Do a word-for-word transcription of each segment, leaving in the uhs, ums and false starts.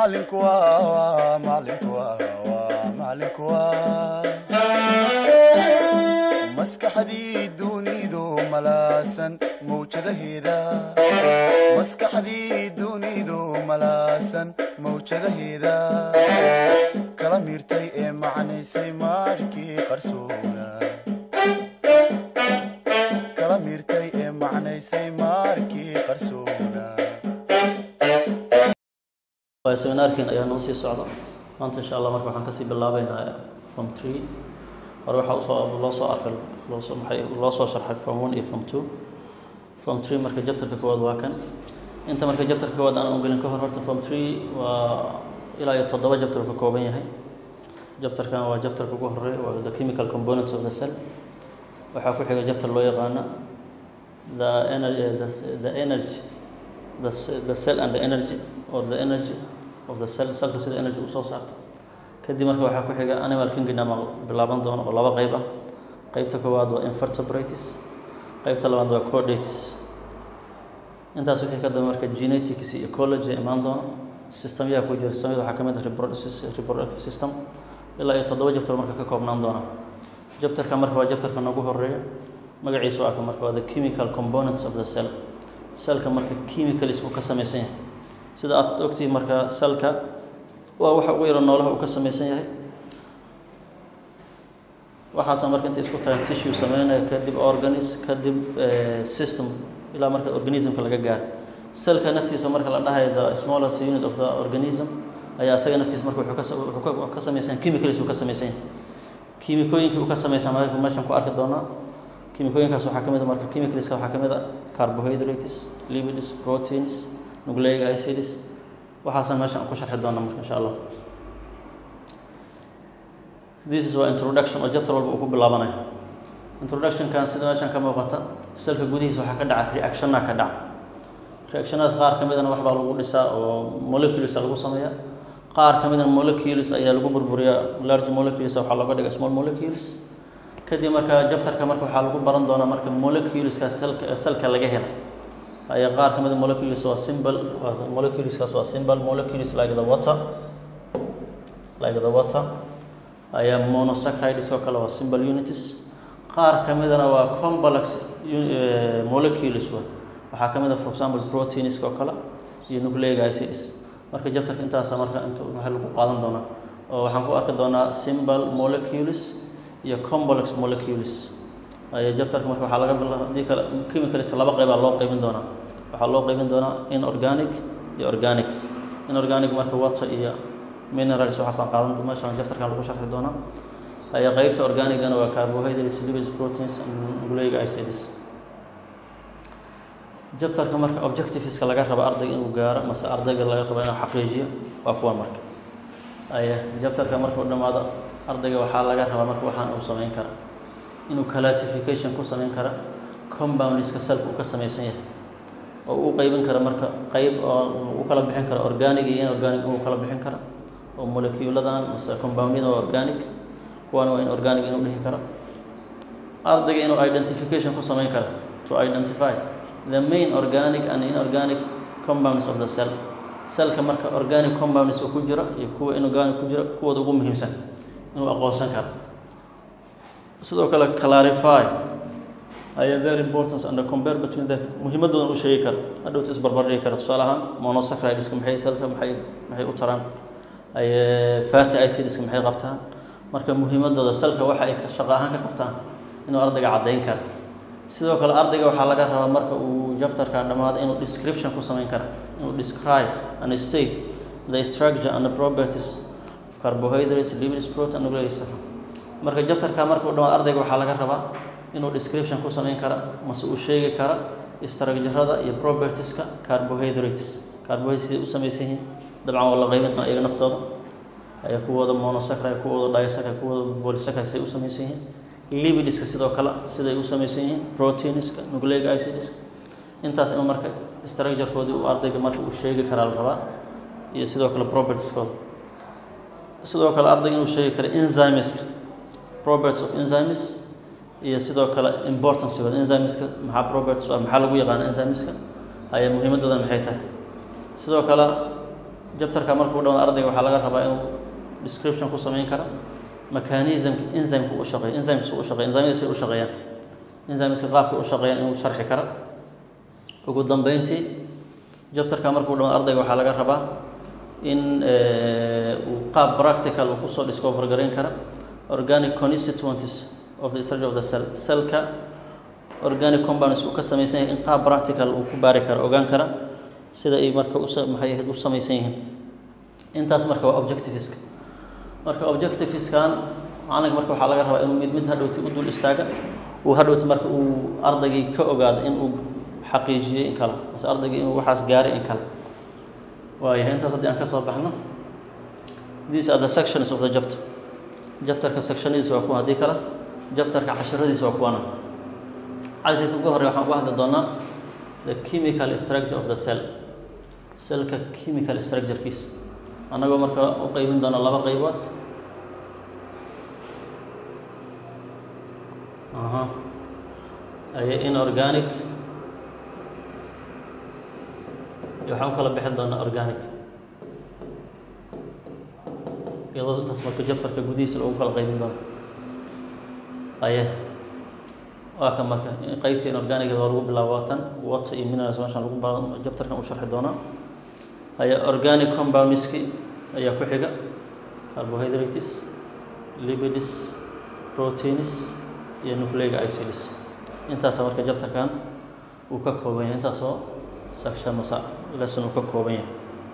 macalinku waa macalinku waa macalinku waa maskaxdii dunidu malaasan mawjadaheeda maskaxdii dunidu malaasan mawjadaheeda kala miirtay ee macnaysay markii qarsoona kala miirtay ee macnaysay markii qarsoona seminaarkan ayaa noo sii socda maanta insha Allah marka waxaan ka sii bilaabaynaa form three hore waxa soo loo soo arkay loo soo maxay loo soo sharxay form one iyo form two form three marka chapterka koowaad waa kan inta marka chapterka koowaad aan u gelin ka hor horta form three waa ilaa iyo toddoba chapter ka kooban yahay chapterkan waa chapterka ugu horeeya waa the chemical components of the cell waxa ku xiga chapter loo yaqaan the energy the, the energy the, the cell and the energy or the energy of the cell cell sida energy u soo saarto kadib marka waxa ku xiga animal kingdom bilaaban doono oo laba qayb ah qaybta koowaad waa invertebrates qaybta labaad waa chordates intaas wixii ka dambeeya marka genetics iyo ecology imaan doono system yaa ku jira samada waxa kamid ah reproductive system ilaa iyo toddoba chapter marka ka koobnaan doona chapterka marka waa chapterka ugu horeeya magaciisu waa marka waa the chemical components of the cell cellka marka chemicals uu ka samaysan yahay sida aad ogtii marka cellka waa waxa ugu yar noolaha uu ka samaysan yahay waxaas marka inta isku tahay tissue sameynaya kadib organs kadib system ilaa marka organismka laga gaar cellka naftiisa marka la dhahayo the smallest unit of the organism ayaa asaga naftiisa marka wuxuu ka samaysan chemicals uu ka samaysan yahay kiimikooyinka uu ka samaysan marka meeshan ku arki doonaa kiimikooyinkaas waxa kamid ah marka chemicals waxa kamid ah carbohydrates lipids proteins nucleic acids waxaas meeshan ku sharxi doonaa marka insha Allah this is one introduction of chapter walba ku bilaabanayo introduction kan sida meeshan ka muuqata cellka gudihiisa waxa ka dhaca reaction ka dhaca reactionaas qaar kamid ah wax baa lagu dhisaa oo molecules lagu sameeyaa qaar kamid ah molecules ayaa lagu burburiyaa large molecules waxa looga dhigaa small molecules kadib marka chapterka marka waxa lagu baran doonaa marka molecules ka cellka cellka laga helo ayaa qaar kamid ah molecules waa simple molecules kaas waa simple molecules like the water like the water ayaa monosaccharides oo kale waa simple units qaar kamid ah waa complex molecules waxa kamid ah for example proteins oo kale iyo nucleic acids marka chapterka intaas marka inta waxa lagu qaadan doonaa oo waxaan ku arki doonaa simple molecules iyo complex molecules ay chapterka marka waxa laga bilaabay kala chemicals laba qayb loo qaybin doonaa waxa loo qaybin doonaa inorganic iyo organic inorganic marka water iyo minerals waxa san qaadan doonaa meeshan chapterka lagu sharxi doonaa ay qaybta organic ana waa carbohydrates lipids proteins and nucleic acids chapterka marka objectives laga rabo ardayga inuu gaaro mase ardayga laga rabo inuu xaqiijiyo waa kuwa marka ay chapterka marka uu dhamaado ardayga waxa laga rabaa marka waxaan uu sameyn kara inuu classification ku sameyn kara compounds ka cellka uu ka samaysan yahay oo uu qaybin kara marka qayb oo uu kala bixin kara organic iyo inorganic uu kala bixin kara oo moleculadan mase compoundina waa organic kuwana waa inorganic inuu dhihi kara ardayga inuu identification ku sameyn kara to identify the main organic and inorganic compounds of the cell cellka marka organic compounds oo ku jira iyo kuwa inorganic ku jira kuwa ugu muhiimsan inuu aqoonsan karo sidoo kale clarify ay their importance and compare between them muhiimadooda uu sheegi karo hadhow is barbar dhigi karo tusaale ahaan monosaccharides maxay cellka maxay maxay u taraan ay fatty acids maxay qabtaan marka muhiimadooda cellka waxa ay ka shaqo ahaan ka qabtaan inuu ardayga cadeyn karo sidoo kale ardayga waxa laga rabaa marka uu chapterka dhamaado inuu description ku sameyn karo inuu describe and state the structure and the properties of carbohydrates lipids protein and nucleic acids marka chapterka marka uu dhamaado ardayga waxa laga rabaa inuu description ku sameyn kara mase uu sheegi kara structure-rada iyo properties-ka carbohydrates carbohydrates u samaysan yihiin dabcan wala qaybin doona iyaga naftooda ay kuwada monosaccharide kuwada disaccharide kuwada polysaccharide ay u samaysan yihiin lipids ka sidoo kale sida ay u samaysan yihiin proteins-ka nucleic acids intaas in marka structure-koodi uu ardayga marka uu sheegi kara la rabaa iyo sidoo kale properties-kooda sidoo kale ardayga inuu sheegi kara enzymes properties of enzymes iyo sidoo kale importance of enzymes maxaa properties maxaa lagu yaqaan enzymes ay muhiimadooda maxay tahay sidoo kale jabtarka markuu dhamaan ardayga waxaa laga rabaa inuu description ku sameyn karo mechanism enzyme ku shaqeeyo enzyme ku shaqeeyo enzyme si u shaqeeyaan enzyme si qaabka u shaqeeyaan inuu sharxi karo ugu dambeyntii jabtarka markuu dhamaan ardayga waxaa laga rabaa in uu qaab practical uu ku soo discover gareyn karo organic constituents of the structure of the cell cellka organic compounds uu ka samaysan yahay in qaab practical uu ku baari karo ogaan kara sida ay marka u maxay ahayd u samaysan yihiin intaas marka waa objectives marka objectives kan macnaheedu marka waxa laga rabaa inuu mid mid hadhowti u dul istaaga uu hadhowti marka uu ardayga ka ogaado in uu xaqiijiyo in kala mas ardayga inuu waxaas gaaray in kala waayahay intaas haddii aan ka soo baxno these are the sections of the chapter chapterka sectionadiisa waa kuwa haddii kala chapterka casharadiisa waa kuwana casharka ugu horreeya waxaan uga hadli doonaa the chemical structure of the cell cellka chemical structurekiisa annagoo marka u qaybin doona laba qaybood aha ay inorganic iyo waxaan kala bixin doonaa organic iyadoo intaas marka jabtarka gudihiisa lagu kala qaybin doono aye waa kan marka qaybta inorganic waa lagu bilaabo tan water iyo minerals meeshan lagu baro jabtarkan u sharxi doonaa aye organic compounds ayaa ku xiga carbohydrates lipids proteins iyo nucleic acids intaas marka jabtarkan uu ka kooban yahay intaas oo section masa lesson uu ka kooban yahay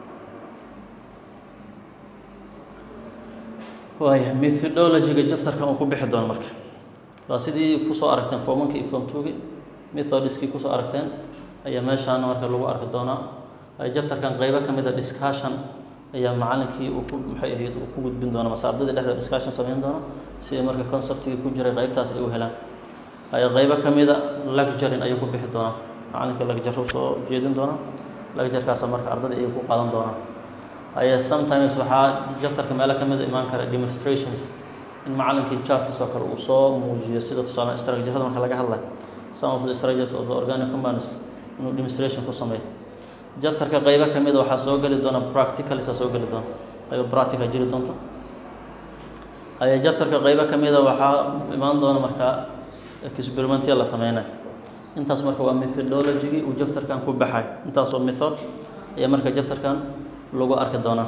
waayo methodology-ga jabtarkan uu ku bixi doono marka waa sidii ku soo aragteen form one iyo form two methodology ku soo aragteen ayaa meeshaan marka lagu arki doonaa ay jabtarkan qaybo ka mid ah discussion ayaa macallinkii uu ku maxay ahayd uu ku gudbin doona mas ardayda dhexda discussion sameyn doona si ay marka conceptiga ku jiray qaybtaas ay u helaan ay qaybo ka mid ah lecturing ayuu ku bixi doonaa macallinka lecture uu soo jeedin doona lecture-kaas marka ardayda ay ku qaadan doonaan ay sometimes waxaa jabtarka meelo ka mid ah imaan kara demonstrations in macallinkii charts oo kale uu soo muujiyo sida tusaale structure-da marka laga hadlayo some of the structures of the organic compounds inuu demonstration ku sameeyo jabtarka qaybo ka mid ah waxaa soo gali doona practical isa soo gali doona qaybo practical jiri doonto ay jabtarka qaybo ka mid ah waxaa imaan doona marka experimental la sameeyay intaas marka waa methodology uu jabtarkan ku baxay intaas oo method ayaa marka jabtarkan lagu arki doona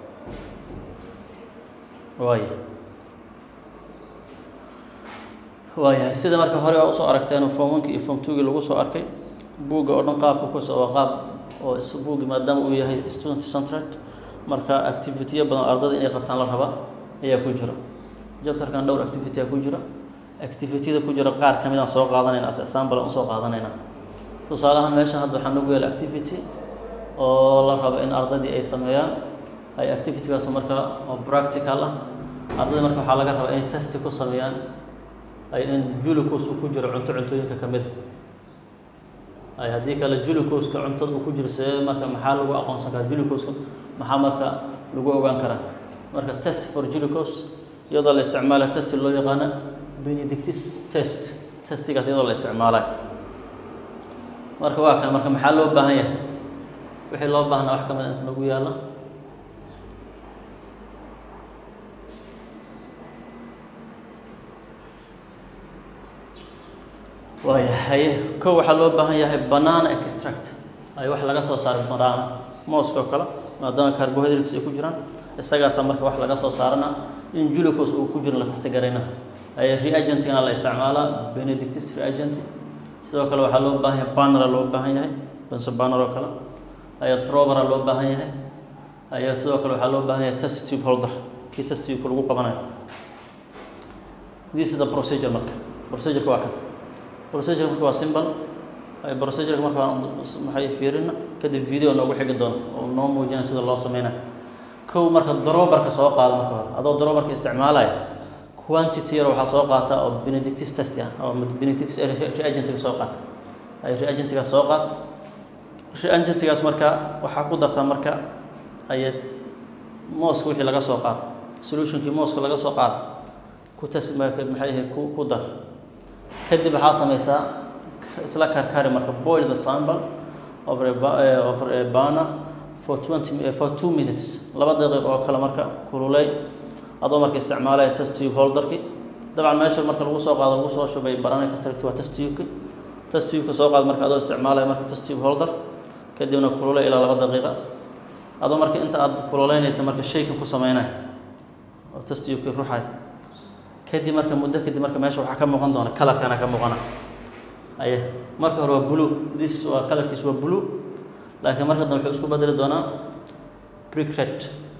waayo waayo sida marka hore oo soo aragteen form one iyo form two lagu soo arkay buugga oo dhan qaabka ku soo qaab oo isbuugi maadaama uu yahay student centered marka activity badan ardayda inay qabtaan la raba ayaa ku jira jabtarkan dhowr activity ku jira activity-da ku jira qaar kamid ah soo qaadanayna as example aan soo qaadanayna tusaalahan meesha hadda waxaan ugu yeelay activity oo la rabo in ardayda ay sameeyaan ay activity-gaas marka oo practical ah ardayda marka waxa laga rabaa inay test ku sameeyaan ay in glucose ku jiro cunto cuntooyinka kamid ay haddii kale glucose-ka cuntada uu ku jiro see marka maxaa lagu aqoonsan karaa glucose-ka maxaa marka lagu ogaan karaa marka test for glucose iyadoo la isticmaalo test loo yaqaan Benedictus test testigaas iyadoo la isticmaalayo marka waa kan marka maxaa loo baahan yahay wixii loo baahnaa wax kamid inta nagu yaala waayahay kow waxaa loo baahan yahay banana extract ay wax laga soo saaro banana mooska oo kale maadaama carbohydrates ay ku jiraan isagaas marka wax laga soo saarana in glucose uu ku jiro la test garayna ay reagent-na la isticmaalaa Benedictus reagent sidoo kale waxaa loo baahan yahay banner loo baahan yahay banso banner oo kale ay trover loo baahan yahay ay sidoo kale waxaa loo baahan yahay test tube holder kii test tube lagu qabanayo this is the procedure marka procedure waa kan procedure marka waa simple ay procedure marka maxay fiirina kadib video noogu xigi doon oo noo muujinaya sida loo sameeyo kow marka droberka soo qaado marka hore adoo droberka isticmaalaya quantity yar waxaa soo qaata oo Benedictus test ah oo Benedictus reagent-ga soo qaata ay reagent-ga soo qaat reagent-gaas marka waxaa ku dartaa marka ay mooska wixii laga soo qaado solution-kii mooska laga soo qaado ku test maxay yahay ku ku dar kadib waxaa sameysaa isla karkari marka boil the sample over a over a burner for twenty for two minutes laba daqiiqo oo kale marka kululay adoo marka isticmaalaya test tube holderki dabcan meesha marka lagu soo qaado lagu soo shubay banana extract waa test tube test tube ka soo qaad marka adoo isticmaalaya marka test tube holder kadibna kululay ilaa laba daqiiqo adoo marka inta aad kululeynaysa marka shaykan ku sameynay oo test tube ka ruuxay kadib marka muddo kadib marka meesha waxa ka muuqan doona color kana ka muuqana aye marka hore waa blue this waa colorkiisu waa blue laakiin marka dambe wuxuu isku bedeli doonaa brick red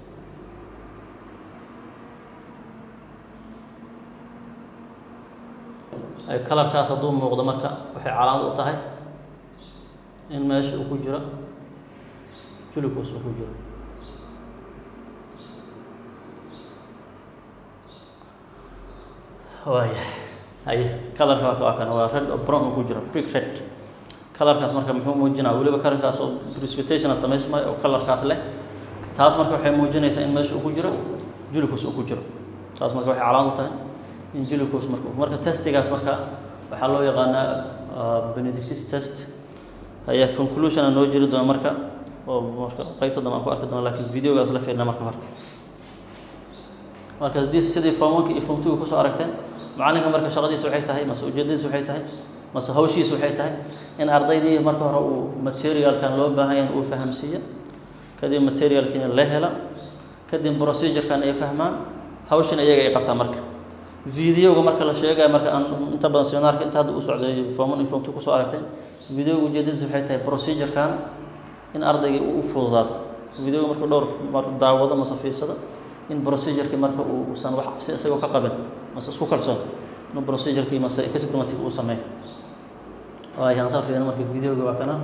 ay colorkaas hadduu muuqdo marka waxay calaamad u tahay in meesha uu ku jiro glucose uu ku jiro waaya aye colorka waa kan waa red oo brown uu ku jiro brick red colorkaas marka muxuu muujinaa waliba colorkaas oo precipitation sameysmay oo colorkaas leh taas marka waxay muujinaysaa in meesha uu ku jiro glucose uu ku jiro taas marka waxay calaamad u tahay in glucose marka marka testigaas marka waxa loo yaqaanaa Benedict's test ayaa conclusion noo jiri doona marka oo marka qaybta dambe aan ku arki doono laakiin videogaas la fiirna marka hore marka this sidii form one iyo form two ku soo aragteen macalinka marka shaqadiisa waxay tahay mas ujeedadiisa waxay tahay mas hawshiisa waxay tahay in ardaydii marka hore uu materialkan loo baahan yahay uu fahamsiiyo kadib materialkan la helo kadib procedure kan ay fahmaan hawshan iyaga ay qabtaan marka videoga marka la sheegay marka aan inta badan seminarka inta hadda u socday form one iyo form two ku soo aragteen videoga ujeedadiisa waxay tahay procedure kan in ardayga uu fududaado videoga marka dhowr mar daawado ma safiisada in procedure ki marka uu san wax si isagoo ka qaban mas isku kalsoon in procedure ki mas experiment uu sameeyo ay aan safiina marka videoga waa kana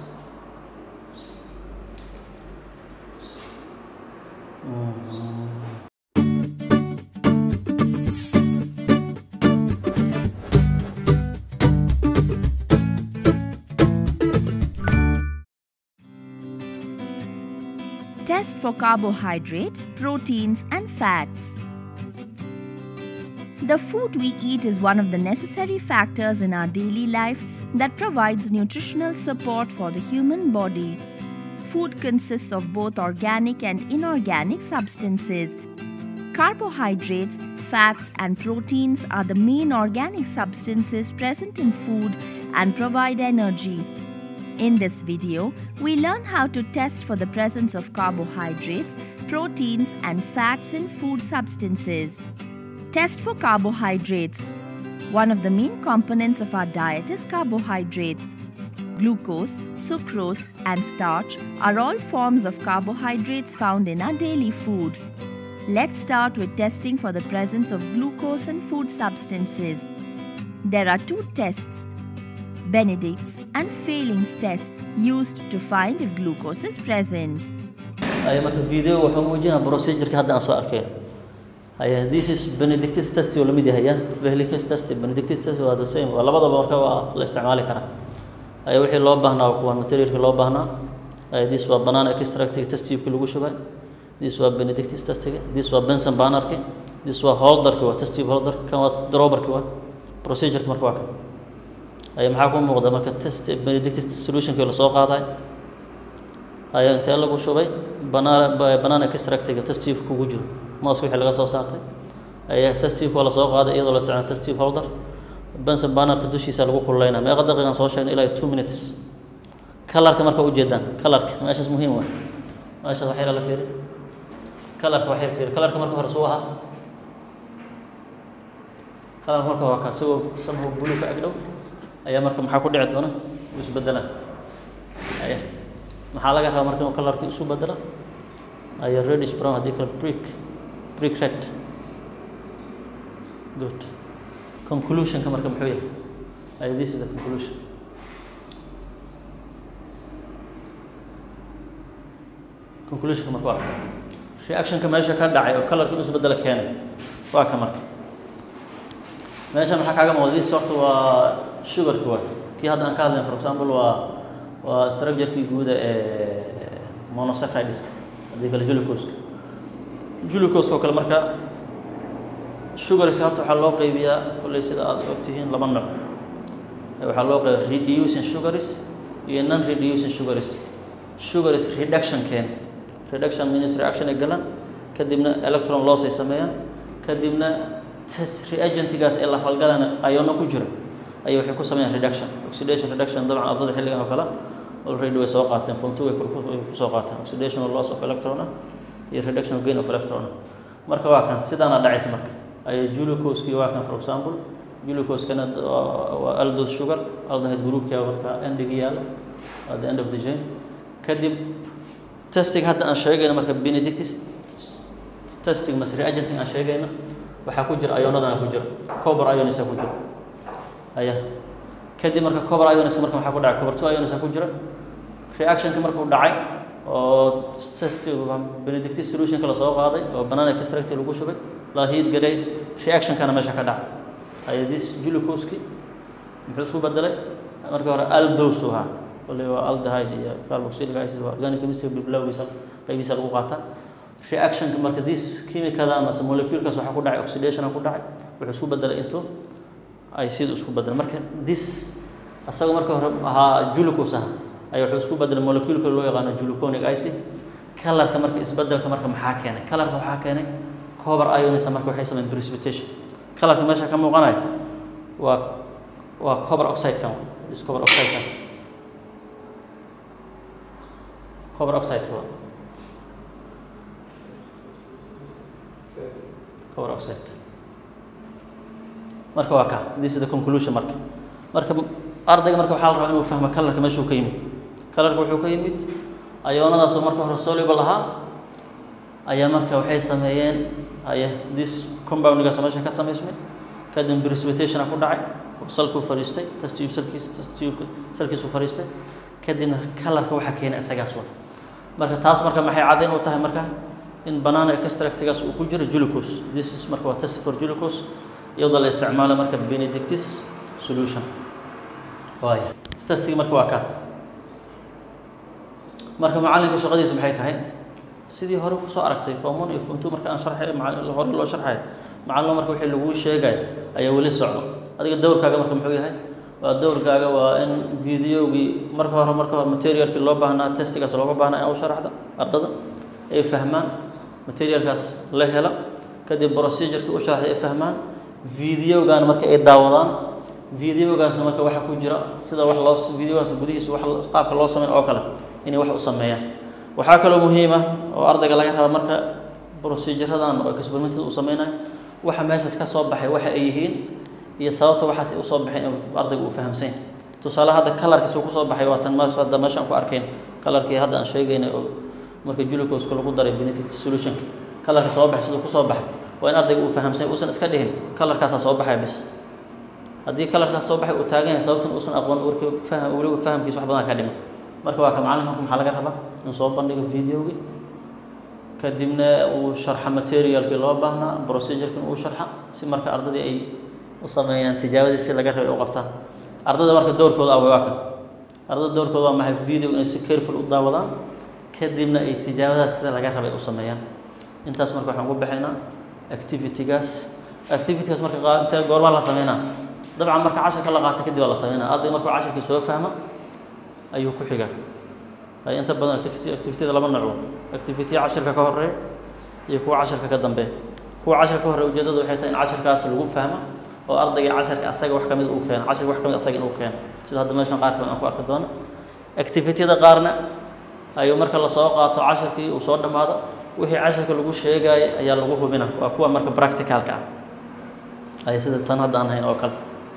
Test for carbohydrate, proteins, and fats. The food we eat is one of the necessary factors in our daily life that provides nutritional support for the human body. Food consists of both organic and inorganic substances. Carbohydrates, fats, and proteins are the main organic substances present in food and provide energy. In this video, we learn how to test for the presence of carbohydrates, proteins, and fats in food substances. Test for carbohydrates. One of the main components of our diet is carbohydrates. Glucose, sucrose, and starch are all forms of carbohydrates found in our daily food. Let's start with testing for the presence of glucose in food substances. There are two tests, Benedict's and Fehling's test, used to find if glucose is present. ay marka video wuxuu muujinaa procedure ka hadda aan soo arkeen ay this is Benedict's test oo lamid yahay Fehling's test Benedict's test waa the same waa labadaba marka waa la isticmaali karaa ay wixii loo baahnaa kuwa materialka loo baahnaa ay this waa banana extract test tube lagu shubay this waa Benedict's test this waa Bunsen burner this waa holder waa test tube holder kan waa dropper waa procedure marka waa kan ay maxaa ku muuqda marka test Benedict's solution ka la soo qaaday ay inta lagu shubay banana banana extract test tube ku jiro moos wixii laga soo saartay ay test tube la soo qaaday iyadoo la isticmaalo test tube holder Bunsen burner ka dushiisa lagu kulleynaa meeqa daqiiqan soo sheegnay ilaa two minutes colorka marka u jeedaan colorka meeshaas muhiim waa meesha waxa la fiirin colorka waxa la fiirin colorka marka hore soo aha color marka waa ka soo sanho blue ka agdhow ayaa marka maxaa ku dhici doona isu bedela ay maxaa laga rabaa marka colorka isu bedela ay reddish brown hadii kala brick brick red good conclusion ka marka muxuu yahay ay this is the conclusion conclusion ka marka waa reaction ka meesha ka dhacay oo colorka isu bedela keenay waa ka marka meesha maxaa kaaga muuqda this sort waa sugar ka waa kii hadda aan ka hadlayn for example waa waa structure kii guud ee monosaccharides hadii kala glucose glucose oo kale marka sugar is horta waxa loo qaybiyaa kulay sida aad ogtihiin laba nooc waxa loo qaybiyaa reducing sugars iyo non reducing sugars sugar is reduction keena reduction means reaction ay galaan kadibna electron loss ay sameeyaan kadibna test reagentigaas ee la falgalana ayona ku jira ay waxay ku sameeyaan reduction oxidation reduction dabcan ardada xilligan oo kale already way soo qaateen form two way ku soo qaateen oxidation or loss of electron iyo reduction or gain of electron marka waa kan sidaan dhacaysa marka ay glucose ki waa kan for example glucose kana waa aldose sugar aldehyde group ka marka endiga yaala at the end of the chain kadib testing hadda aan sheegayna marka Benedictis testing mas reagent aan sheegayna waxa ku jira ionada ku jira copper ions ku jira aya kadib marka copper ions marka waxa ku dhacay copper two ions ku jira reaction ka marka uu dhacay oo test Benedictis solution kala soo qaaday oo banana extract lagu shubay la heat galay reaction kana meesha ka dhacay ay this glucose ki muxuu soo bedelay marka hore aldose ah wala waa aldehyde iyo carboxylic acid waa organic chemistry biblowgiisa qaybiisa lagu qaata reaction marka this chemical ama molecule kaas waxa ku dhacay oxidation ku dhacay wuxuu soo bedelay into ay sidoo isku bedel marka this asaga marka hore aha glucose ah ay wuxuu isku bedelay molecule kale loo yaqaan gluconic acid colorka marka isbedelka marka maxaa keenay colorka waxa keenay copper ions marka waxay sameeyaan precipitation colorka meesha ka muuqanay waa waa copper oxide kan is copper oxide kaas copper oxide ko copper oxide marka waa ka this is the conclusion marka marka ardayga marka waxa la rabaa inuu fahmo colorka meesha uu ka yimid colorka wuxuu ka yimid ionadaas oo marka hore soluble aha ayaa marka waxay sameeyeen ay this compound ga sameesha ka sameysmay kadib precipitation ku dhacay salku fariistay test tube salkiis test tube salkiisu fariistay kadib colorka waxa keenay asagaas waa marka taas marka maxay cadeyn u tahay marka in banana extract-gaas uu ku jiro glucose this is marka waa test for glucose iyadoo la isticmaalo marka Benedictis solution way testiga marka waa ka marka macalinka shaqadiisa maxay tahay sidii hore ku soo aragtay form one iyo form two marka aan sharxay macallin hore loo sharxay macallin marka wixii lagu sheegay ayaa wali socdo adiga dawrkaaga marka muxuu yahay waa dawrkaaga waa in videogi marka hore marka hore materialki loo baahnaa testigaas looga baahnaa in uu sharaxdo ardada ay fahmaan materialkaas la helo kadib procedure-ki u sharaxay ay fahmaan videogan marka ay daawadaan videogaas marka waxa ku jira sida wax loo videogaas gudihiisa wax qaabka loo sameeyo oo kale inay wax u sameeyaan waxa kale oo muhiim ah oo ardayga laga rabo marka procedure-radan oo experimental u sameeyay waxa meeshaas ka soo baxay waxa ay yihiin iyo sababta waxaas u soo baxay ardaygu u fahamsan tusaale hada colorkiisa ku soo baxay waa tan meesha hada meeshan ku arkeen colorkii hada aan sheegaynay oo marka glucose ku lagu daray Benedictis solution colorka soo baxay sidoo ku soo baxay waa in ardaygu u fahamsan uusan iska dhihin colorkaas soo baxay bis hadii colorkaas soo baxay uu taagan yahay sababtan uusan aqoon warka faham wali fahamkiisa wax badan ka dhimo marka waa ka macalinka maxaa laga rabaa in soo bandhigo videogi kadibna uu sharxa materialki loo baahnaa procedure-kan uu sharxa si marka ardadii ay u sameeyaan tijaabadiisa laga rabay u qabtaan ardada marka doorkooda ah waa kan ardada doorkooda waa maxay video in si careful u daawadaan kadibna ay tijaabadaas sida laga rabay u sameeyaan intaas marka waxaan ku bixinaa activity-gaas activity-gaas marka inta goorma la sameeynaa dabcan marka casharka la qaato kadib la sameeynaa arday marka casharkii soo fahmo ayuu ku xigaa ay inta badan activity activity-da laba nooc activity casharka ka horeeya iyo kuwa casharka ka dambeeya kuwa casharka ka horeeya ujeedadu waxay tahay in casharkaas lagu fahmo oo ardayga casharka asaga wax kamid uu keen casharka wax kamid asaga inuu keen sida hadda meeshan qaar kamid aan ku arki doono activity-da qaarna ayuu marka la soo qaato casharkii uu soo dhamaado wixii casharka lagu sheegay ayaa lagu hubina waa kuwa marka practical-ka ay sida tan hadda aan hayn oo kale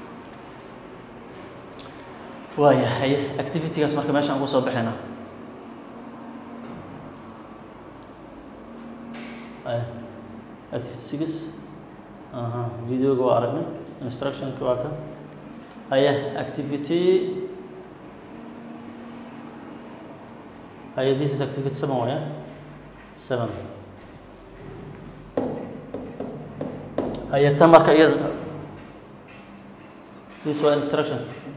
waayahay activity-gaas marka meeshan ku soo baxayna ay activity six aha videoga waa aragnay instruction-ka waa ka ay activity ay this is activity seven way seven ay ta marka iyada this was instruction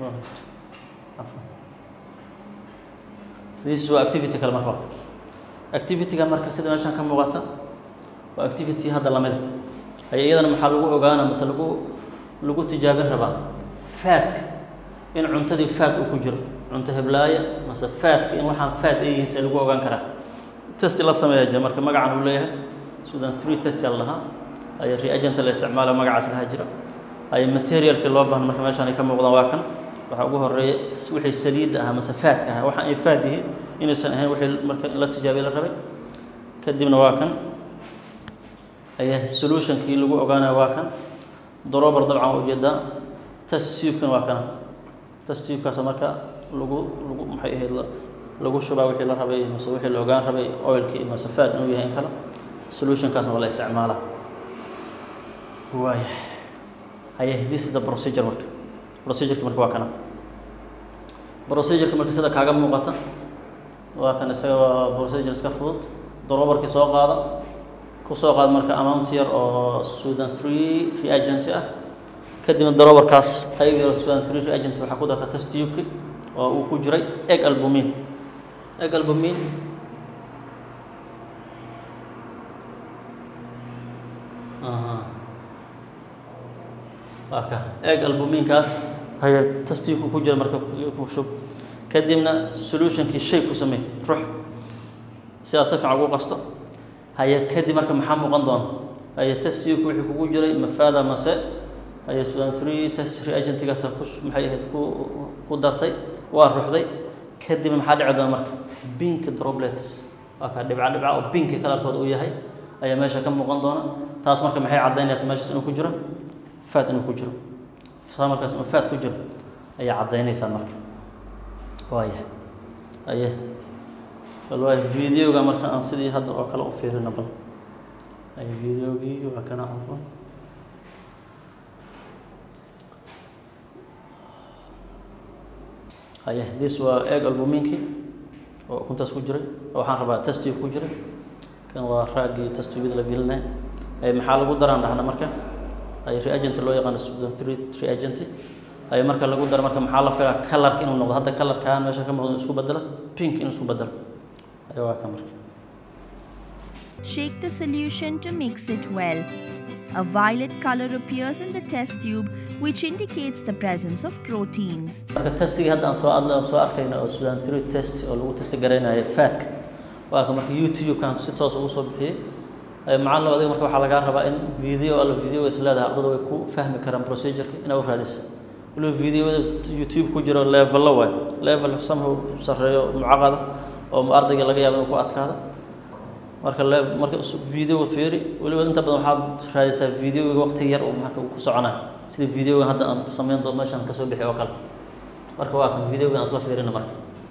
this is activity kala marka activity-ga marka sida meeshan ka muuqata waa activity hadda la mid ay iyadana maxaa lagu ogaanaa mas lagu lagu tijaabin rabaa fat in cuntadii fat uu ku jiro cunto heblaaya mase faadka in waxaan faad ay yihiin see lagu ogaan karaa test la sameeyaa jira marka magacan uu leeyahay Sudan three test yaa lahaa ay reagent la isticmaalo magacaas lahaa jira ay materialka loo baahan marka meeshaan ay ka muuqdaan waa kan waxa ugu horeeya wixii saliida ah mase faadka ah waxaan ay faad yihiin inaysan ahayn wixii marka la tijaabiyo la rabay kadibna waa kan ay solution-kii lagu ogaanayo waa kan dorobar dabcan u jeedaa test tube-kan waa kana test tube-kaas marka lagu lagu maxay ahayd lagu shubaa wixii la rabay mase wixii la ogaan rabay oil-kii mase faad inuu yahay in kala solution-kaasna waa la isticmaalaa waaya ay this is the procedure marka procedure marka waa kana procedure marka sida kaaga muuqata waa kan isaga procedure iska fudud dorobarkii soo qaada ku soo qaad marka amount yar oo Sudan three reagent ah kadibna dorobarkaas qayb yar oo Sudan three reagent waxa ku darta test tube oo uu ku jiray egg albumin egg albumin aha aka egg albumin kaas hay test tube ku jira marka ku shub kadibna solution-kii shay ku samee ruux si aad si fiican ugu qasto هيا كدي مركب محمد قندون هيا تسيو كل حقوق جري مفادة مساء هيا سودان فري تسري أجنتي قصة كوش محيه تكو قدرتي واروح ذي كدي من محل عدم مركب بينك دروبلتس أكاد بعد بعد بينك كلام كود وياه هاي هيا ماشى كم قندونة تاس مركب محيه عدين يا سماش إنه كجرة فات إنه كجرة فسامر كاس فات كجرة هيا عدين يسان مركب وايه هيا والله فيديو كان مركان أنصدي هذا أكل أوفير نبل أي فيديو جي وكان عفوا هاي this was egg albuminki وكنت أسكجري وحنا ربع تستيو كجري كان وراجي تستيو بدل قلنا أي محل قدر عند إحنا مركان أي reagent اللي يقان السودان three reagent أي مركان اللي قدر مركان محل فيها color كأنه نقطة هذا color كان ماشي كم نسخ بدله pink نسخ بدله Shake the solution to mix it well. A violet color appears in the test tube, which indicates the presence of proteins. marka testiga hadda aan soo adla soo arkayna oo Sudan three test oo lagu test gareynayo faadka waa ka marka YouTube kan si toos ugu soo bixiyay ay macallin adiga marka waxa laga rabaa in video alla video islaada ardada way ku fahmi karaan procedure-ka in ay raadis wala video YouTube ku jiro level la way level somehow sareeyo mucaqada oo ardayga laga yaabo inuu ku adkaado marka marka video fiiri waliba inta badan waxaad raadaysaa video waqti yar oo marka ku soconaa sida video hadda aan sameyn doono meeshan ka soo bixi oo kale marka waa kan video aan isla fiirina marka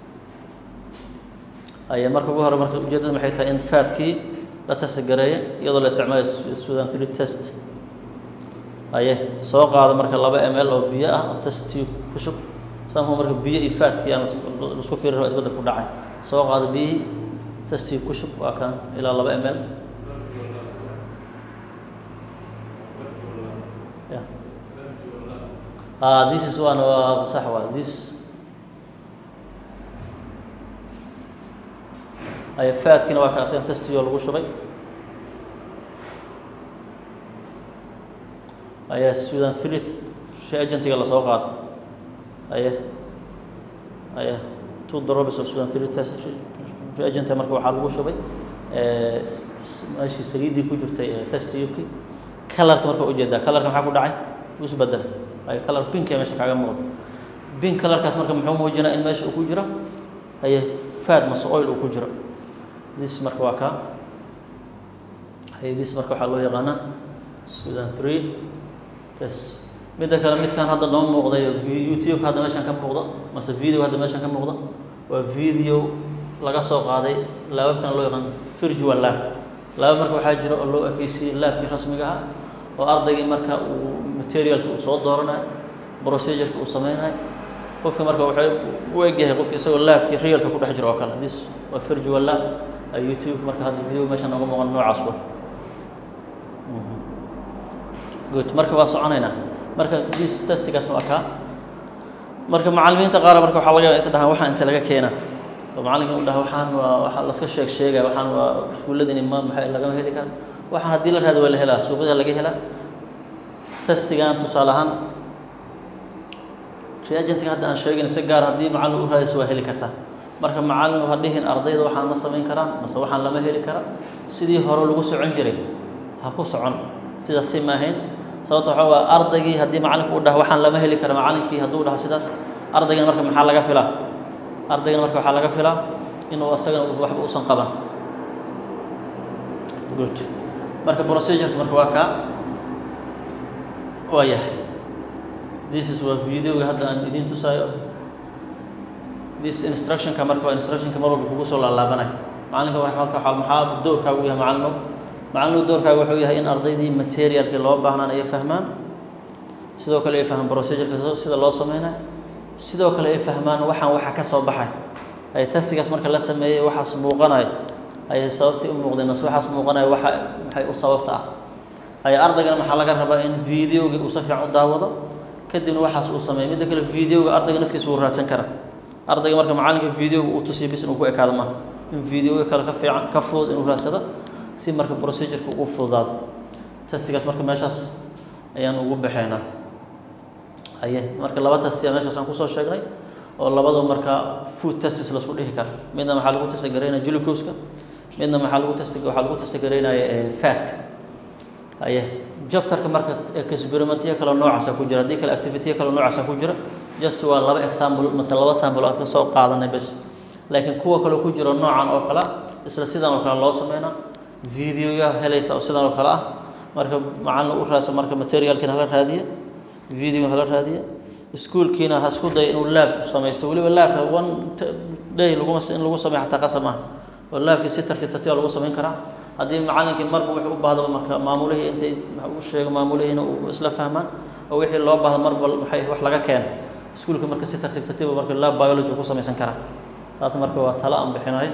ay marka ugu hore marka ujeedada maxay tahay in faadkii la test gareeyo iyadoo la isticmaalayo Sudan three test ay soo qaado marka laba ml oo biyo ah oo test tube ku shub saamo marka biyo iyo faadkii aan isku fiirino isbedel ku dhacay soo qaado biyo test tube ku shub waa kan ilaa laba ml yeah ah this is one of صح waa this ay faadkina waa kaaseen test tube lagu shubay ay Sudan three reagent-ga la soo qaaday ay ay two drops of Sudan three test reagent marka waxa lagu shubay ee meeshii saliidii ku jirtay test tube color marka u jeedaa color waxa ku dhacay wuu isbedel ay color pink ee meesha kaaga muuqdo pink color kaas marka muxuu muujinaa in meesha uu ku jiro ay faad mas oil uu ku jiro this marka waa ka ay this marka waxa loo yaqaanaa Sudan three test midda kale midkan hadda noo muuqday YouTube hadda meeshan ka muuqdo mase video hadda meeshan ka muuqdo waa video laga soo qaaday laabkan loo yaqaan virtual lab lab marka waxa jira oo loo akeysiyay labkii rasmiga ah oo ardayga marka uu materialka uu soo dooranayo procedure-ka uu sameeyay qofka marka waxa uu eegyahay qofka isagoo labkii realka ku dhex jiro oo kale this waa virtual lab YouTube marka hadda video meeshan nooga muuqan noocaas waa good marka waa soconaynaa marka this testigaas waa ka marka macallimiinta qaar marka waxa laga yaabaa is dhahan waxaan inta laga keenaa oo macallinka uu dhaho waxaan waa waxa la iska sheeg sheegay waxaan waa iskuuladani ma maxay laga heli kara waxaan hadii la raado waa la helaa suuqyada laga helaa testigan tusaale ahaan reagentiga hadda aan sheegin si gaar haddii macallin u raadis waa heli kartaa marka macallin waxa dhihin ardayda waxaan ma samayn karaan mase waxaan lama heli kara sidii hore lagu socon jiray ha ku socon sidaas si ma ahayn sababtoo waxa waa ardaygii haddii macallinku u dhaho waxaan lama heli kara macallinkii hadduu dhaho sidaas ardaygana marka maxaa laga filaa ardaygana marka waxaa laga filaa inuu asagana waxba uusan qaban good marka procedure marka waa kaa waa yahay this is what video hadda aan idin tusayo this instruction ka marka waa instruction ka mar walba kugu soo laalaabanay macallinka wax marka waxa maxaa doorkaagu yahay macallin macallin doorkaagu wuxuu yahay in ardaydii materialkii loo baahnaan ay fahmaan sidoo kale ay fahmaan procedure ka sida loo sameeyo sidoo kale ay fahmaan waxaan waxa ka soo baxay ay testigaas marka la sameeyay waxaas muuqanay ay sababtii u muuqdeen mas waxaas muuqanay waxa waxay u sababta ah ay ardayga maxaa laga rabaa in video-ga uu si fiican u daawado kadibna waxaas uu sameeyo mid kale video-ga ardayga naftiisa uu raadsan kara ardayga marka macallinka video-ga uu tusiyo bis inuu ku ekaado ma in video-ga kale ka fiican ka fudud inuu raadsado si marka procedure-ka uu fududaado testigaas marka meeshaas ayaan ugu baxaynaa aye marka laba test ayaa meeshaas aan ku soo sheegnay oo labadu marka food tests la isku dhihi karo midna waxa lagu test gareynaa glucose-ka midna waxa lagu test waxa lagu test gareynaa fat-ka aye chapter-ka marka experiment-yo kala noocaas ku jira hadii kala activity kala noocaas ku jira just waa laba example masala laba sample aan ka soo qaadanay bas laakiin kuwa kale ku jira noocan oo kala isla sidan oo kala loo sameeyna video-ya helaysa oo sidan oo kala ah marka macallin u raasa marka material-kan hala raadiyo video hala raadiyo iskuulkiina ha isku day inuu lab sameeyo waliba labka one day lagu in lagu sameeyo xataa qasam ah oo labki si tartiib tartiib lagu sameyn karaa haddii macallinkii marba wuxuu u baahdo marka maamulihii intay u sheego maamulihiina uu isla fahmaan oo wixii loo baahdo marba waxay wax laga keeno iskuulka marka si tartiib tartiib marka lab biology ku sameysan karaa taas marka waa tala aan bixinay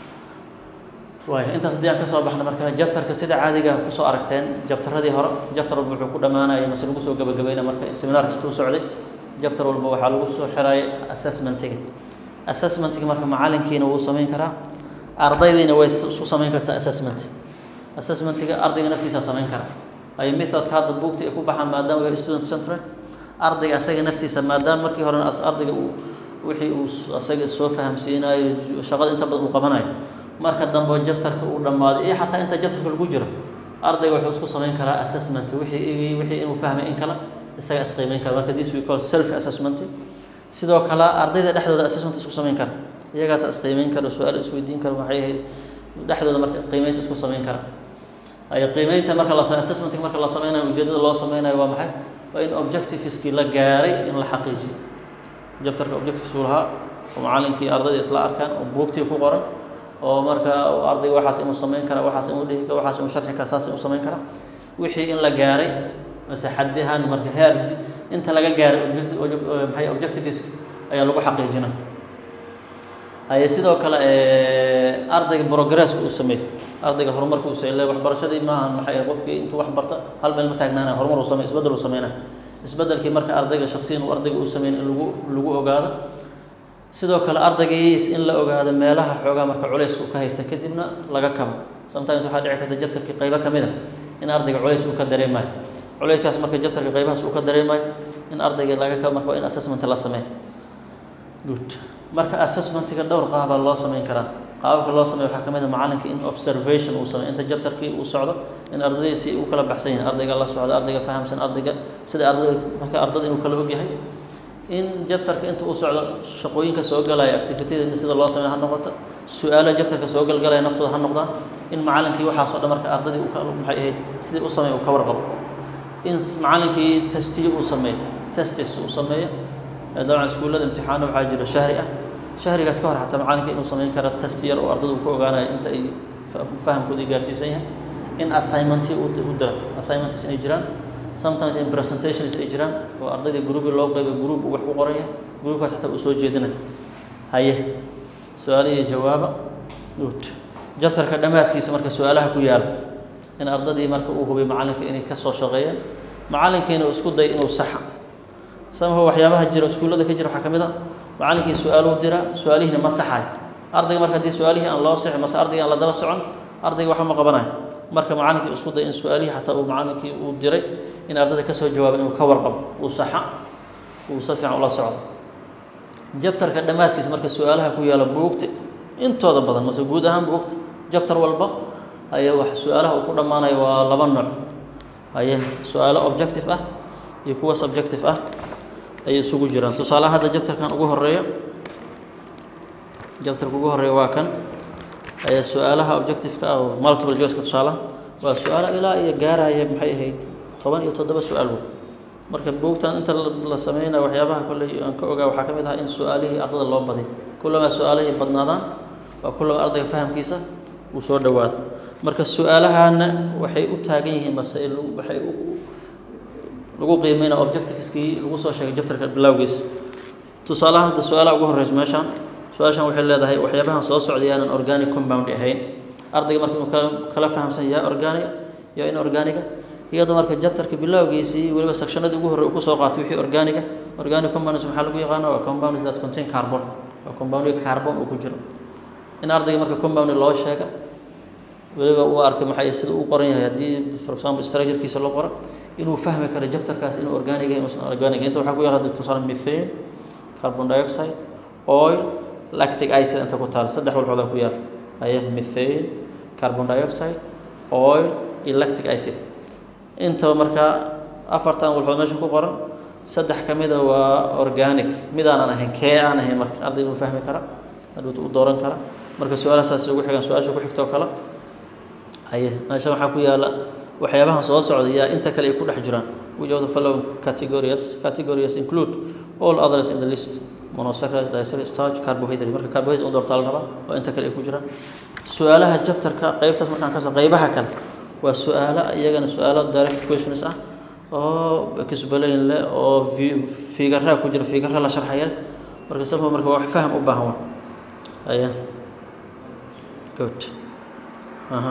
way intaas hadii aan ka soo baxno marka chapter-ka sida caadiga ku soo aragteen chapter-radii hore chapter walba wuxuu ku dhamaanayay mas'uul lagu soo gabagabeeyay marka seminar-ka intuu socday chapter walba waxa lagu soo xiray assessment-iga assessment-iga marka macallinkiina uu sameyn karaa ardaydiina way isku sameyn kartaa assessment assessment-iga ardayga naftiisa sameyn kara ay method-ka hadda buugta ay ku baxaan maadaama ay student centered ardayga asaga naftiisa maadaama markii hore ardayga uu wixii uu asaga soo fahamsiinayo shaqada inta badan uu qabanayo marka dambe chapter-ka uu dhamaado iyo xataa inta chapter-ka lagu jiro ardayga wuxuu isku sameyn karaa assessment wixii wixii inuu fahmay in kala isaga isqiimeyn kara marka this we call self assessment sidoo kale ardayda dhexdooda assessment isku sameyn kara iyagaas isqiimeyn kara su'aal isweydiin kara waxay ahayd dhexdooda marka qiimeynta isku sameyn kara ay qiimeynta marka la sameeyo assessment marka la sameynayo ujeedada loo sameynayo waa maxay waa in objectives-kii la gaaray in la xaqiijiyo chapter-ka objectives uu lahaa oo macallinkii ardayda isla arkaan oo buugtii ku qoran oo marka ardayga waxaas inuu sameyn kara waxaas inuu dhihi kara waxaas inuu sharxi kara saas inuu sameyn kara wixii in la gaaray mase xaddihan marka heer inta laga gaaray objective maxay objectives ayaa lagu xaqiijinaa ay sidoo kale ee ardayga progress-ka uu sameeyo ardayga horumarka uu sameeyo waxbarashadii ma ahan maxay qofkii intuu wax barta hal meel ma taagnaana horumar uu sameeyo isbedel uu sameeyna isbedelkii marka ardayga shakhsiyan uu ardayga uu sameeyo in lagu lagu ogaado sidoo kale ardayga in la ogaado meelaha xoogaa marka culays uu ka haysta kadibna laga kabo sometimes waxa dhici karta chapter-kii qaybo kamid ah in ardayga culays uu ka dareemayo culayskaas marka chapter-ka qaybahaas uu ka dareemayo in ardayga laga kabo marka in assessment la sameeyo good marka assessment-ka dhowr qaab loo sameyn karaa qaabka loo sameeyo waxa kamid ah macallinka in observation uu sameeyo inta chapter-kii uu socdo in ardaydiisi uu kala baxsan yahay ardayga la socdo ardayga fahamsan ardayga sida ardayga marka ardayda inuu kala og yahay in chapter-ka inta uu socdo shaqooyinka soo galaya activity-da sida loo sameeyo ha noqoto su'aalaha chapter-ka soo galgalaya naftooda ha noqdaan in macallinkii waxa soo dhan marka ardayda uu ka maxay ahayd sidii u sameeyo ka warqabo in macallinkii testiyo uu sameeyo testis uu sameeyo dabcan iskuulada imtixaano waxaa jira shahri ah shahrigaas ka hor xataa macallinka inuu sameyn karo test yar oo ardaydu ku ogaanayo inta ay fahamkooda gaarsiisan yahay in assignment uu u dira assignments ay jiraan sometimes in presentations ay jiraan oo ardayda group loo qaybo group wax ku qoraya groupkaas xataa uu soo jeedinay haye su'aalo iyo jawaabo good chapter-ka dhamaadkiisa marka su'aalaha ku yaal in ardaydii marka uu hubiyo macallinka inay ka soo shaqeeyaan macallinkiina uu isku day inuu saxa samaha waxyaabaha jira iskuulada ka jira waxa kamid ah macallinkii su'aalo u dira su'aalihiina ma saxay ardayga marka hadii su'aalihii aan loo saxin mas ardayga aan la daba socon ardayga waxa ma qabanayo marka macallinkii isku day in su'aalihi xataa uu macallinkii uu diray in ardayda ka soo jawaabo inuu ka warqabo uu saxa وصفي على صعب جبتر كدمات كيس مركز سؤالها كويا لبوقت انتو هذا بدن مثلا جود أهم بوقت جبتر والبا أيه واحد سؤالها وكل ما أنا ولبنع أيه سؤاله objective أه يكون subjective أه أيه سوق جيران تصالح هذا جبتر كان أقوه الريا جبتر أقوه الريا واكن أيه سؤالها objective أو multiple choice كتصالح والسؤال إلى أي جارة أي محي هيد طبعا يتضرب سؤاله مركب بوقتان أنت لسمينا وحيابها كل أنكوجا وحكمتها إن سؤاله أرض الله بدي كلما سؤاله بدنادان وكلما أرض يفهم كيسة وصور دوات مركز سؤالها أن وحي أتاجيه مسائل وحي لقو قيمين objective سكي لقو صار شيء جبتر باللاوجيس تصالح هذا السؤال أقوه الرجماشان سؤالشان وحي هذا هي وحيابها صار سعوديان organic compound هين أرض مركب كلا فهم سيا organic يا إن organic iyadoo marka jabtarka bilowgiisii waliba sectionada ugu hore ugu soo qaatay wixii organiga organic compounds waxa lagu yaqaan waa compounds that contain carbon waa compound carbon uu ku jiro in ardayga marka compound loo sheega waliba uu arkay maxay sida uu qoran yahay hadii for example structure-kiisa loo qoro inuu fahmi karo jabtarkaas inuu organic yahay inuu organic inta waxa ku yaraada tusaale methane carbon dioxide oil lactic acid inta ku taal saddex walxood ku yaal ayay methane carbon dioxide oil iyo lactic acid inta marka afartan walxood meesha ku qoran saddex kamida waa organic mid aan ahayn kee aan ahayn marka ardaygu fahmi kara haduu u dooran kara marka su'aalahaas ugu xigan su'aasha ku xigto kala ay meesha waxa ku yaala waxyaabaha soo socda inta kale ay ku dhex jiraan which of the following categories categories include all others in the list monosaccharide disaccharide starch carbohydrate marka carbohydrate oo doortaal raba oo inta kale ay ku jiraan su'aalaha jabtarka qaybtaas markaan ka soo qaybaha kale وسؤال يجينا سؤال direct questions آه أو كسبلين لا أو في في جرها كوجر في جرها لا شرحية مركز سبب مركز واحد فهم أباهوا أيه good أها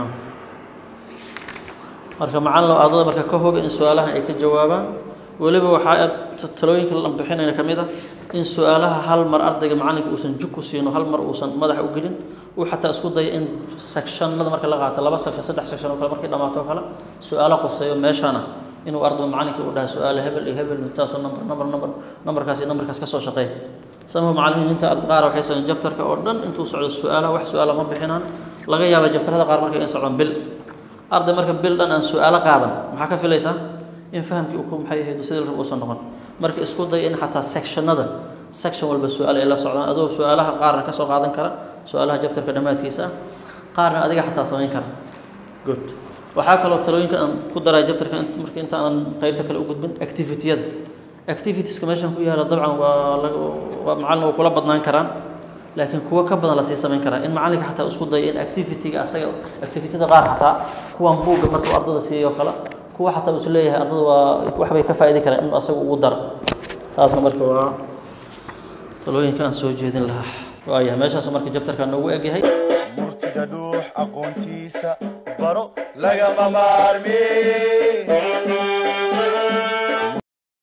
مركز معلنا أعضاء مركز كهوج إن سؤالها إيك جوابا ولي بوحاء تلوين كل الأمتحان هنا كميدا إن سؤالها هل مر أرضك معانك وسن جوكسين وهل مر وسن مدح وجرين وحتى أسكت ضي إن سكشن هذا مركز لغات الله بس سكشن سدح سكشن وكل مركز لما توكله سؤال قصير ماشانا إنه أرض معانك وده سؤال هبل هبل نتصل نمبر نمبر نمبر نمبر كاس نمبر كاس كسر شقيه سمهم معلمين أنت أرض غار وحيس جبتر كأردن أنتوا صعد السؤال واحد سؤال ما بحنان لقيا بجبتر هذا غار مركز ينصعون بال أرض مركز بال أن سؤال قاعدا محكى في ليس إن فهم كيكم حي هيدو سيد الرؤوس النقن مركز اسكت ضي إن حتى سكشن هذا سكشن والبسؤال إلا صعدان أدو سؤالها قارن كسر قاعدا كرا سؤالها جبتر كدمات كيسا قارن أديك حتى صمين كرا good وحاكى لو تلوين كان قدر جبتر كان مركز أنت أنا قيرتك الأوجد بن activity هذا activities كماشان كويها طبعا ومعلنا وكل بدنا كران لكن كوا كبدنا لا سي سمين كرا إن معلك حتى اسكت ضي إن activity أسيء activity هذا غار حتى كوا مبوج مركز أرض سي وكلا كوا حتى وسليه أرض وحبي كفاية كرا إنه أسيء وقدر خلاص مركز تلوين كان سوجيدين لها وأيه ماشى سمرك جبتر كان نوع أجي هاي murtida dhuux aqoontiisa baro lagama maarmi